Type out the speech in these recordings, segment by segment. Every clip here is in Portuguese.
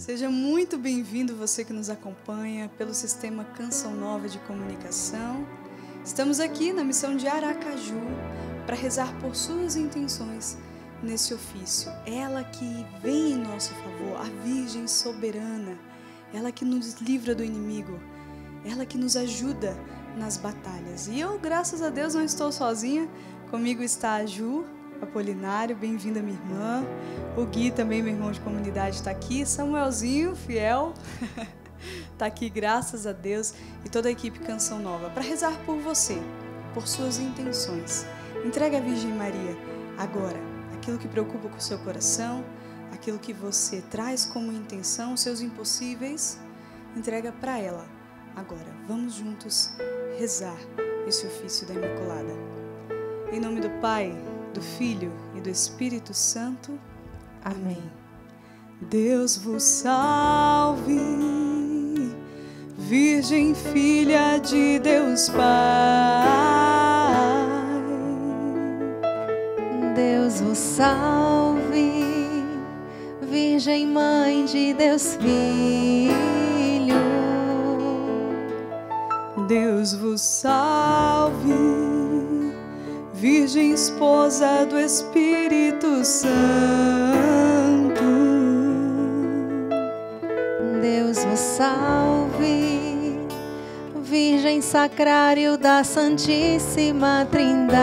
Seja muito bem-vindo você que nos acompanha pelo sistema Canção Nova de Comunicação. Estamos aqui na missão de Aracaju para rezar por suas intenções nesse ofício. Ela que vem em nosso favor, a Virgem soberana, ela que nos livra do inimigo, ela que nos ajuda nas batalhas. E eu, graças a Deus, não estou sozinha. Comigo está a Ju Apolinário, bem-vinda minha irmã. O Gui também, meu irmão de comunidade, está aqui. Samuelzinho, fiel, está aqui, graças a Deus. E toda a equipe Canção Nova, para rezar por você, por suas intenções. Entregue à Virgem Maria agora aquilo que preocupa com o seu coração, aquilo que você traz como intenção, seus impossíveis, entrega para ela agora. Vamos juntos rezar esse ofício da Imaculada. Em nome do Pai, do Filho e do Espírito Santo. Amém. Deus vos salve, Virgem Filha de Deus Pai. Deus vos salve, Virgem Mãe de Deus Filho. Deus vos salve, Virgem Esposa do Espírito Santo. Deus vos salve, Virgem Sacrário da Santíssima Trindade.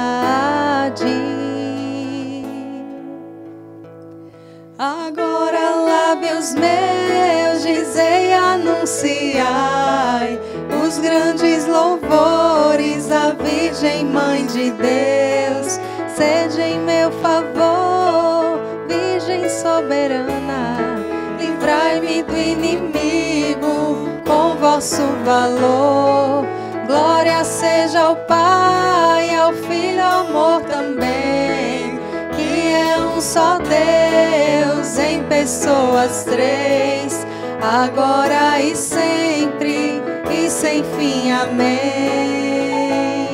Agora, lábios meus, dizei, anunciai os grandes louvores à Virgem Mãe de Deus. Sede em meu favor, Virgem soberana, livrai-me do inimigo com vosso valor. Glória seja ao Pai, ao Filho, ao amor também, que é um só Deus em pessoas três, agora e sempre e sem fim. Amém.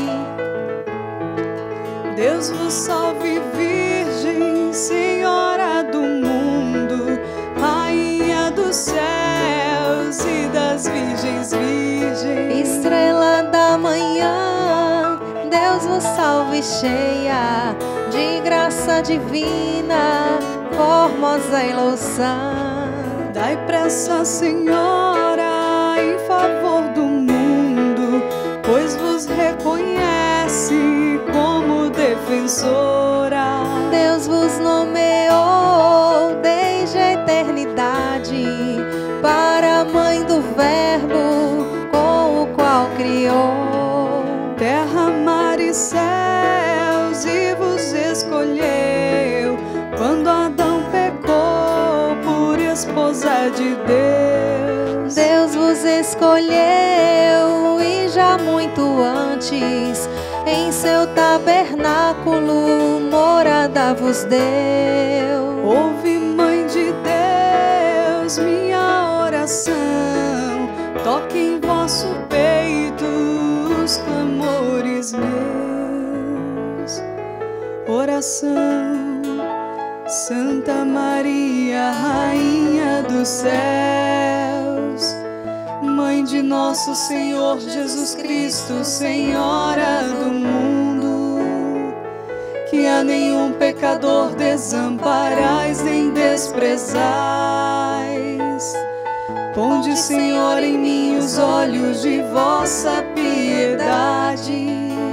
Deus vos salve, Virgem, Senhora do mundo, Rainha dos céus e das virgens virgens. Estrela da manhã, Deus vos salve, cheia de graça divina, formosa e louçã. Dai pressa, Senhora, em favor do mundo, pois vos reconhece como defensora. Deus vos nomeou desde a eternidade para a Mãe do Verbo, com o qual criou terra, mar e céus, e vos escolheu quando Adão pecou por esposa de Deus. Deus vos escolheu e já muito antes em seu tabernáculo morada vos deu. Ouve, Mãe de Deus, minha oração, toque em vosso peito os clamores meus. Oração, Santa Maria, Rainha dos céus, Mãe de nosso Senhor Jesus Cristo, Senhora do mundo, que a nenhum pecador desamparais nem desprezais. Ponde, Senhor, em mim os olhos de vossa piedade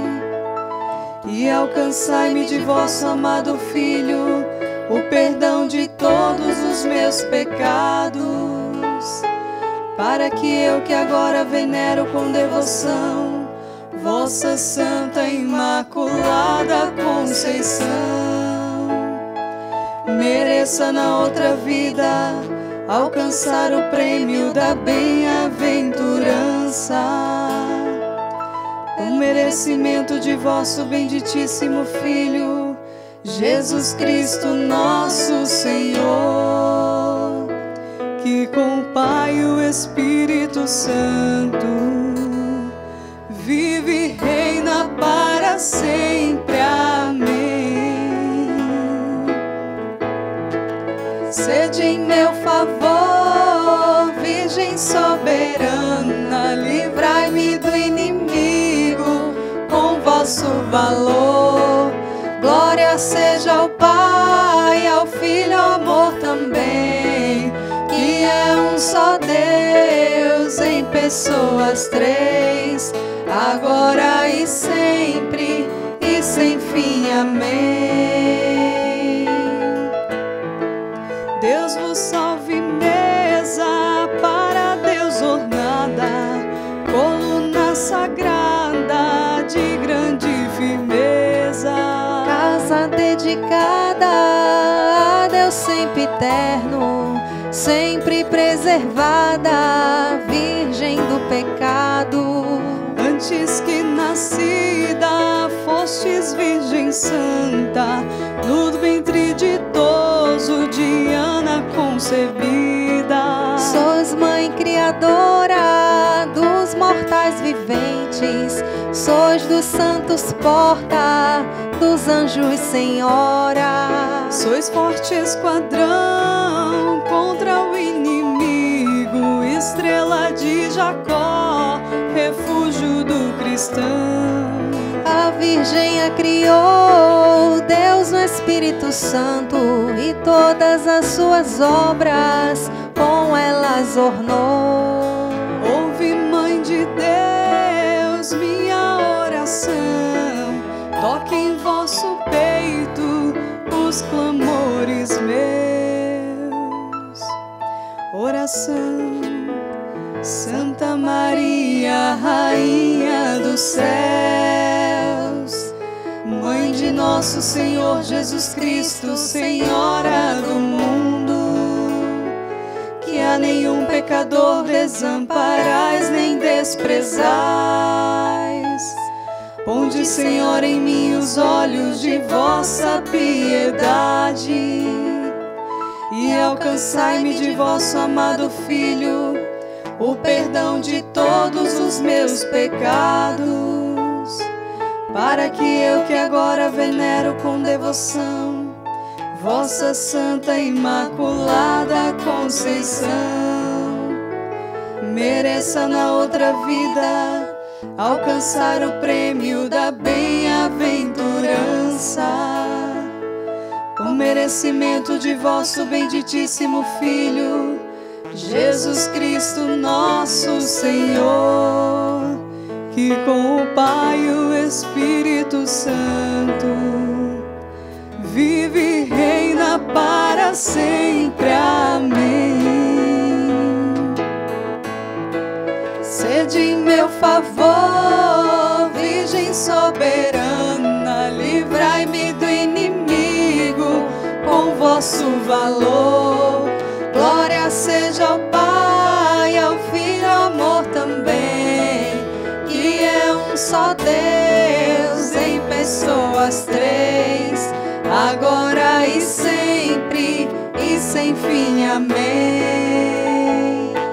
e alcançai-me de vosso amado Filho o perdão de todos os meus pecados, para que eu, que agora venero com devoção vossa Santa Imaculada Conceição, mereça na outra vida alcançar o prêmio da bem-aventurança, o merecimento de vosso benditíssimo Filho, Jesus Cristo nosso Senhor, que com o Pai e o Espírito Santo vive e reina para sempre. Amém. Sede em meu favor, Virgem soberana, livrai-me do inimigo com vosso valor. Glória seja ao Pai, ao Filho, ao amor também, que é um só Deus em pessoas três, agora e sempre e sem fim. Amém. Deus vos salve, mesa para Deus ornada, coluna sagrada de grande firmeza, casa dedicada a Deus sempre eterno, sempre preservada, virgem do pecado. Antes que nascida fostes virgem santa, no ventre ditoso de Ana concebida. Sois mãe criadora dos mortais viventes, sois dos santos porta, dos anjos senhora. Sois forte esquadrão contra o inimigo, estrela de Jacó, refúgio do cristão. A Virgem a criou, Deus no Espírito Santo, e todas as suas obras com elas ornou. Ouve, Mãe de Deus, minha oração, toque em vosso peito os clamores meus. Oração. Santa Maria, Rainha dos céus, Mãe de nosso Senhor Jesus Cristo, Senhora do mundo, que a nenhum pecador desamparais nem desprezais. Ponde, Senhor, em mim os olhos de vossa piedade e alcançai-me de vosso amado Filho o perdão de todos os meus pecados, para que eu que agora venero com devoção vossa Santa Imaculada Conceição, mereça na outra vida alcançar o prêmio da bem-aventurança, com merecimento de vosso benditíssimo Filho, Jesus Cristo nosso Senhor, que com o Pai e o Espírito Santo vive e reina para sempre. Amém. Sede em meu favor, Virgem soberana, livrai-me do inimigo com vosso valor. Glória seja ao Pai, ao Filho, ao amor também, que é um só Deus em pessoas três, agora e sempre e sem fim. Amém.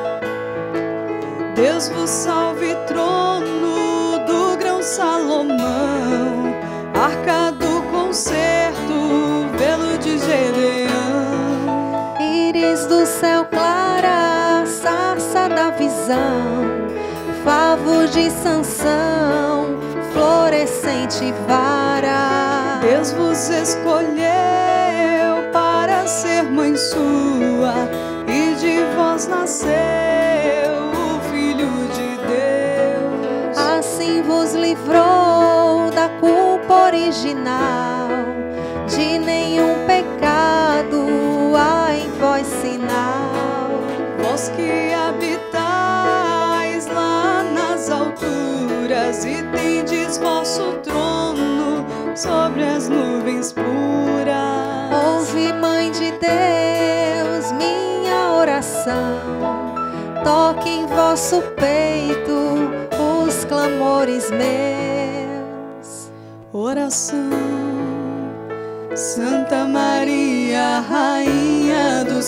Deus vos salve, trono do grão Salomão, arca do concerto, velo de Gedeão, íris do céu clara, sarça da visão, favo de Sansão, florescente vara. Deus vos escolheu para ser mãe sua, e de vós nasceu o Filho de Deus. Assim vos livrou da culpa original, de nenhum pecado há em vós sinal. Vós que habitais lá nas alturas e tendes vosso trono sobre as nuvens puras. Ouve, Mãe de Deus, minha oração, toque em vosso peito os clamores meus. Oração. Santa Maria, Rainha dos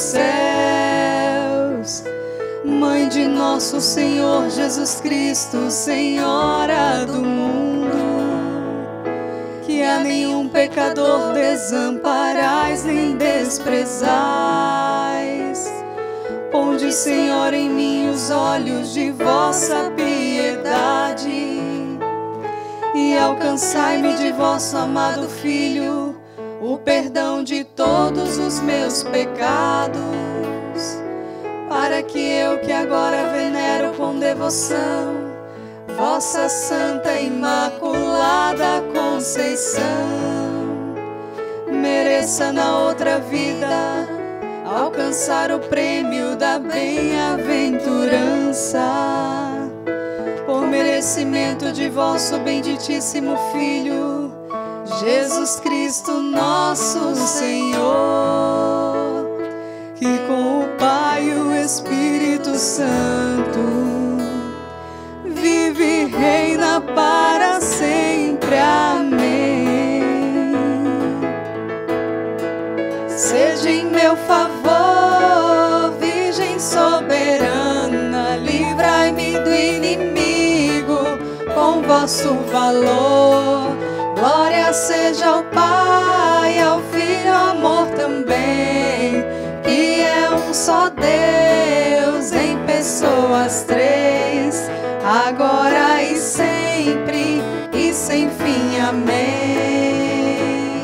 céus, Mãe de nosso Senhor Jesus Cristo, Senhora do mundo, que a nenhum pecador desamparais nem desprezais. Ponde, Senhor, em mim os olhos de vossa piedade e alcançai-me de vosso amado Filho o perdão de todos os meus pecados, para que eu que agora venero com devoção vossa Santa Imaculada Conceição, mereça na outra vida alcançar o prêmio da bem-aventurança, por merecimento de vosso benditíssimo Filho, Jesus Cristo nosso Senhor, que com o Pai e o Espírito Santo vive e reina para sempre. Amém. Seja em meu favor, Virgem soberana, livrai-me do inimigo com vosso valor. Glória seja ao Pai, ao Filho, ao amor também, que é um só Deus em pessoas três, agora e sempre e sem fim. Amém.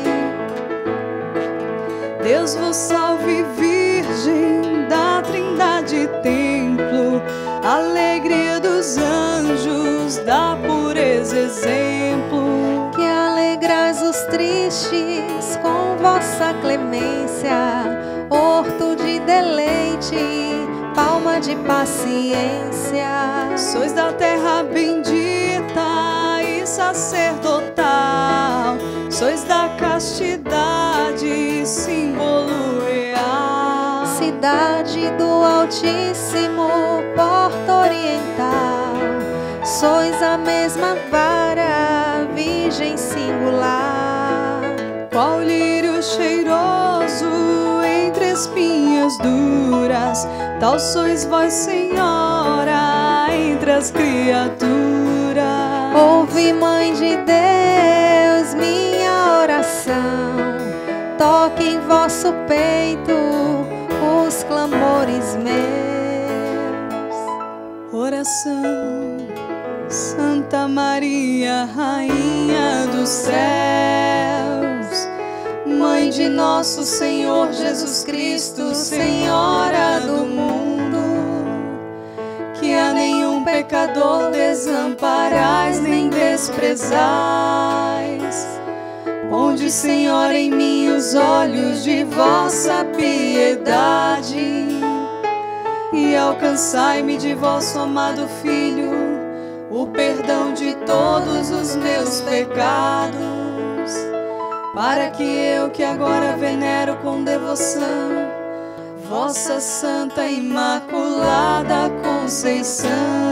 Deus vos salve, Virgem da Trindade templo, alegria dos anjos, da pureza exemplo, que alegrais os tristes com vossa clemência, horto de deleite, palma de paciência. Sois da terra bendita e sacerdotal, sois da castidade, símbolo real, cidade do Altíssimo, porta oriental. Sois a mesma vara, Virgem singular, qual lírio cheiroso entre espinhas duras, tal sois vós, Senhora, entre as criaturas. Ouve, Mãe de Deus, minha oração, toque em vosso peito os clamores meus. Oração, Santa Maria, Rainha dos céus, Mãe de nosso Senhor Jesus Cristo, Senhora do mundo, que a nenhum pecador desamparais nem desprezais. Ponde, Senhor, em mim os olhos de vossa piedade e alcançai-me de vosso amado Filho o perdão de todos os meus pecados, para que eu que agora venero com devoção vossa Santa Imaculada Conceição,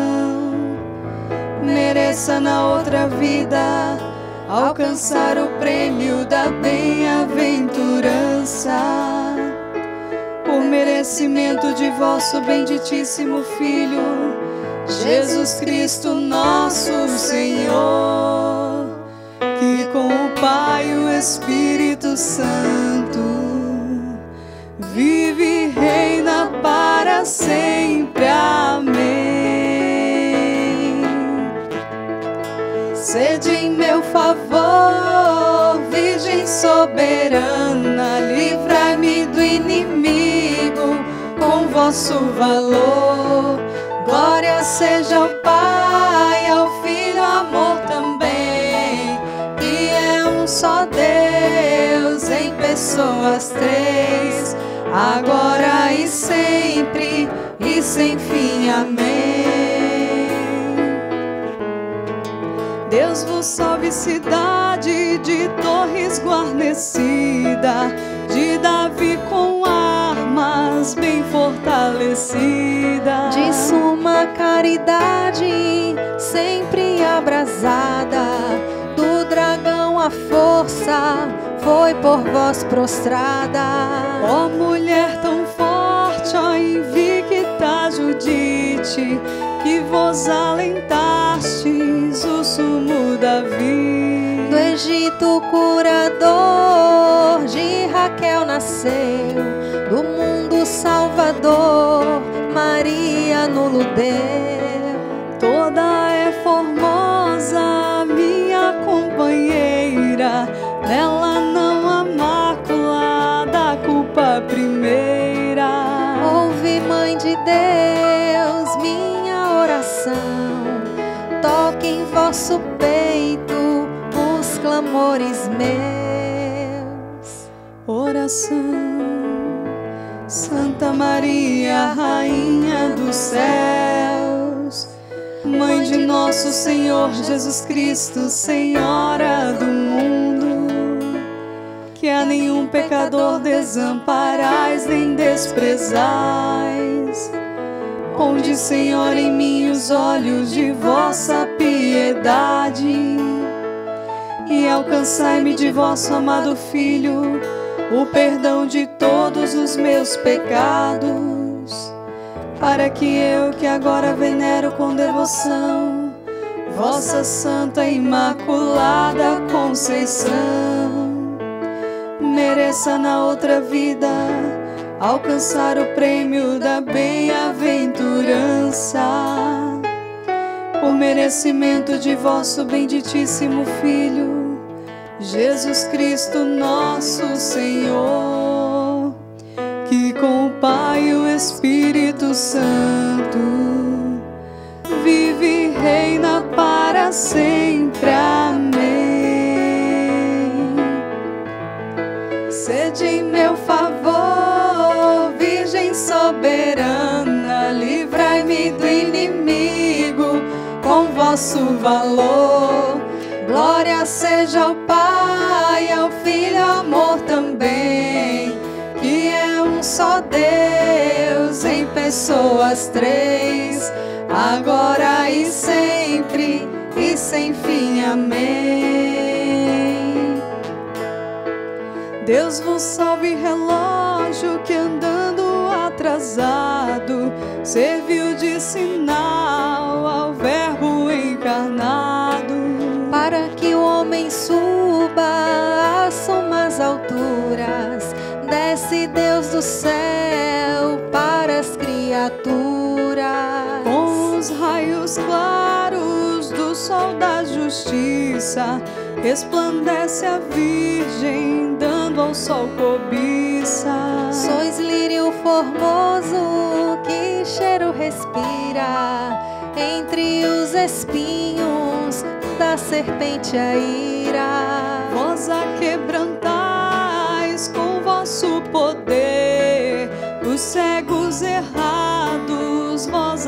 mereça na outra vida alcançar o prêmio da bem-aventurança, por merecimento de vosso benditíssimo Filho, Jesus Cristo nosso Senhor, que com o Pai e o Espírito Santo vive e reina para sempre. Amém. Sede em meu favor, Virgem soberana, livrai-me do inimigo com vosso valor. Glória seja ao Pai, ao Filho, ao amor também, que é um só Deus em pessoas três, agora e sempre e sem fim. Amém. Deus vos salve, cidade de torres guarnecida, de Davi com armas bem fortalecida, de suma caridade sempre abrasada, do dragão a força foi por vós prostrada. Ó mulher tão forte, ó invicta Judite, que vos alentastes o sumo Davi. Do Egito curador de Raquel nasceu, do mundo salvador Deus. Toda é formosa, minha companheira, nela não há mácula da culpa primeira. Ouve, Mãe de Deus, minha oração, toque em vosso peito os clamores meus. Oração. Santa Maria, Rainha dos céus, Mãe de nosso Senhor Jesus Cristo, Senhora do mundo, que a nenhum pecador desamparais nem desprezais. Ponde, Senhor, em mim os olhos de vossa piedade e alcançai-me de vosso amado Filho o perdão de todos os meus pecados, para que eu, que agora venero com devoção vossa Santa Imaculada Conceição, mereça na outra vida alcançar o prêmio da bem-aventurança, por merecimento de vosso benditíssimo Filho, Jesus Cristo nosso Senhor, que com o Pai e o Espírito Santo vive e reina para sempre. Amém. Sede em meu favor, Virgem soberana, livrai-me do inimigo com vosso valor. Glória seja ao Pai, ao Filho, ao amor também, que é um só Deus em pessoas três, agora e sempre e sem fim. Amém. Deus vos salve, relógio que andando atrasado serviu de sinal ao Verbo encarnado, para que o homem suba às sumas alturas, desce Deus do céu para as criaturas. Com os raios claros do sol da justiça, resplandece a Virgem, dando ao sol cobiça. Sois lírio formoso que cheiro respira, entre os espinhos da serpente a ira. Vós a quebrantais com vosso poder, os cegos errados vós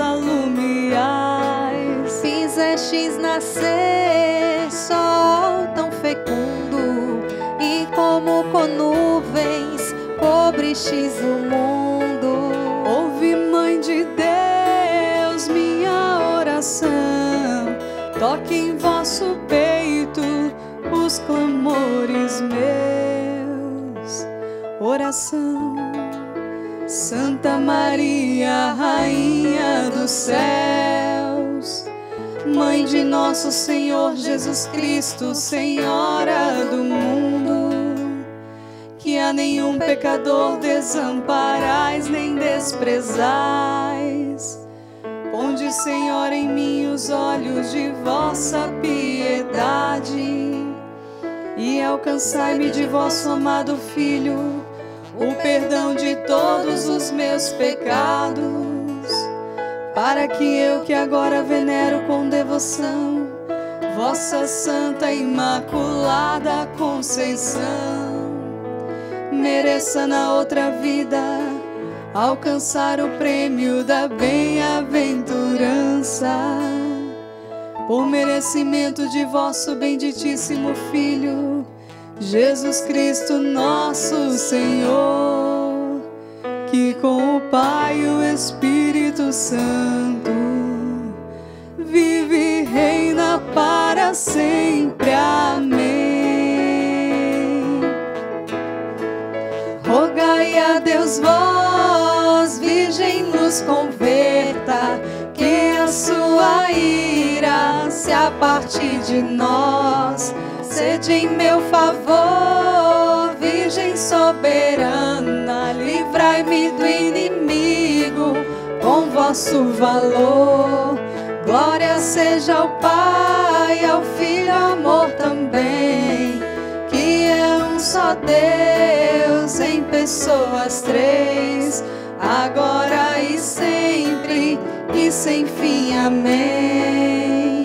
alumiais. Fizestes nascer sol tão fecundo, e como com nuvens cobristes o mundo. Ouve, Mãe de Deus, minha oração, toque em vosso peito os clamores meus. Oração. Santa Maria, Rainha dos céus, Mãe de nosso Senhor Jesus Cristo, Senhora do mundo, que a nenhum pecador desamparais nem desprezais. Ponde, Senhor, em mim os olhos de vossa piedade e alcançai-me de vosso amado Filho o perdão de todos os meus pecados, para que eu, que agora venero com devoção vossa Santa Imaculada Conceição, mereça na outra vida alcançar o prêmio da bem-aventurança, por merecimento de vosso benditíssimo Filho, Jesus Cristo nosso Senhor, que com o Pai e o Espírito Santo vive e reina para sempre. Amém. Rogai a Deus vós, Virgem, nos converta, que a sua ira se aparte de nós. Sede em meu favor, Virgem soberana, livrai-me do inimigo com vosso vosso valor. Glória seja ao Pai, ao Filho, amor também, que é um só Deus em pessoas três, agora e sempre e sem fim. Amém.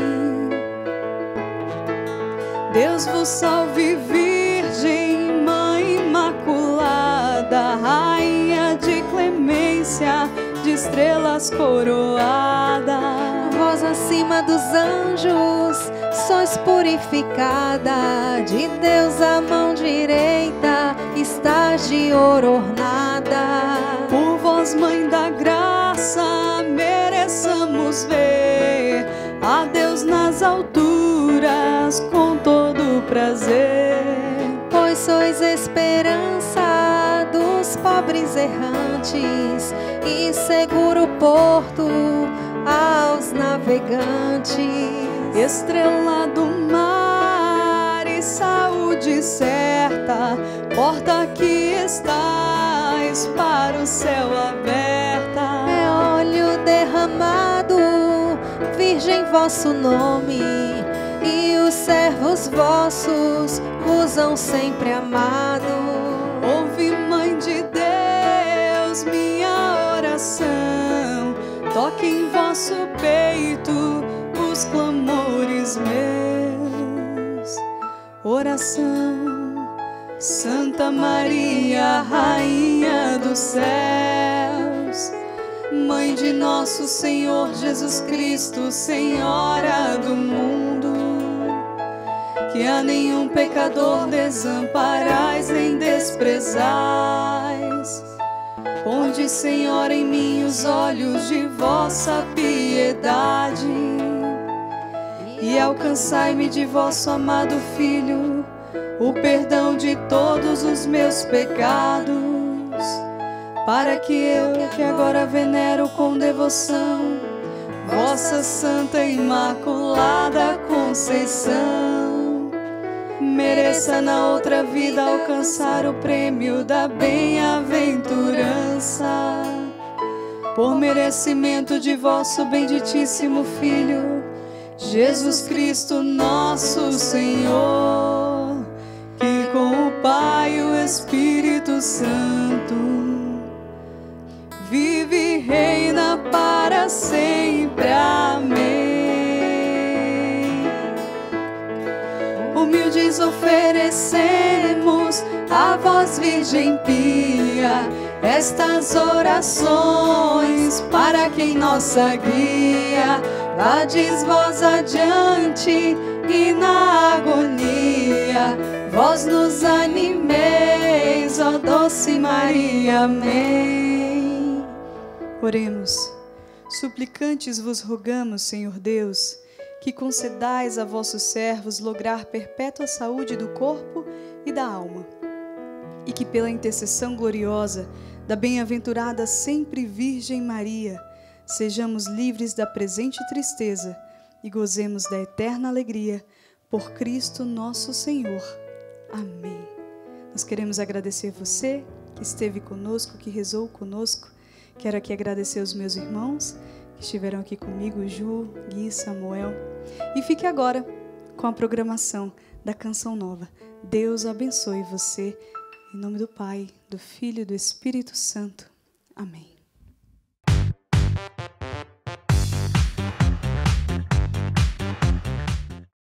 Deus vos salve, Virgem, Mãe Imaculada, Rainha de clemência, de estrelas coroada. Vós acima dos anjos sois purificada, de Deus a mão direita estás de ouro ornada. Por vós, Mãe da graça, mereçamos ver a Deus nas alturas com todo prazer. Pois sois esperança dos pobres errantes e seguro porto aos navegantes. Estrela do mar e saúde certa, porta que estais para o céu aberta. É óleo derramado, Virgem, vosso nome, e os servos vossos vos hão sempre amado. Ouve, Mãe de Deus, minha oração, toque em vosso peito os clamores meus. Oração, Santa Maria, Rainha dos céus, Mãe de nosso Senhor Jesus Cristo, Senhora do mundo, que a nenhum pecador desamparais nem desprezais. Ponde, Senhora, em mim os olhos de vossa piedade e alcançai-me de vosso amado Filho o perdão de todos os meus pecados, para que eu, que agora venero com devoção vossa Santa Imaculada Conceição, mereça na outra vida alcançar o prêmio da bem-aventurança, por merecimento de vosso benditíssimo Filho, Jesus Cristo nosso Senhor, que com o Pai e o Espírito Santo vive e reina para sempre. Amém. Humildes oferecemos a vós, Virgem pia, estas orações para quem nossa guia. Vades vós adiante e na agonia vós nos animeis, ó doce Maria. Amém. Oremos. Suplicantes vos rogamos, Senhor Deus, que concedais a vossos servos lograr perpétua saúde do corpo e da alma, e que pela intercessão gloriosa da bem-aventurada sempre Virgem Maria, sejamos livres da presente tristeza e gozemos da eterna alegria por Cristo nosso Senhor. Amém. Nós queremos agradecer você que esteve conosco, que rezou conosco. Quero aqui agradecer os meus irmãos que estiveram aqui comigo, Ju, Gui, Samuel. E fique agora com a programação da Canção Nova. Deus abençoe você. Em nome do Pai, do Filho e do Espírito Santo. Amém.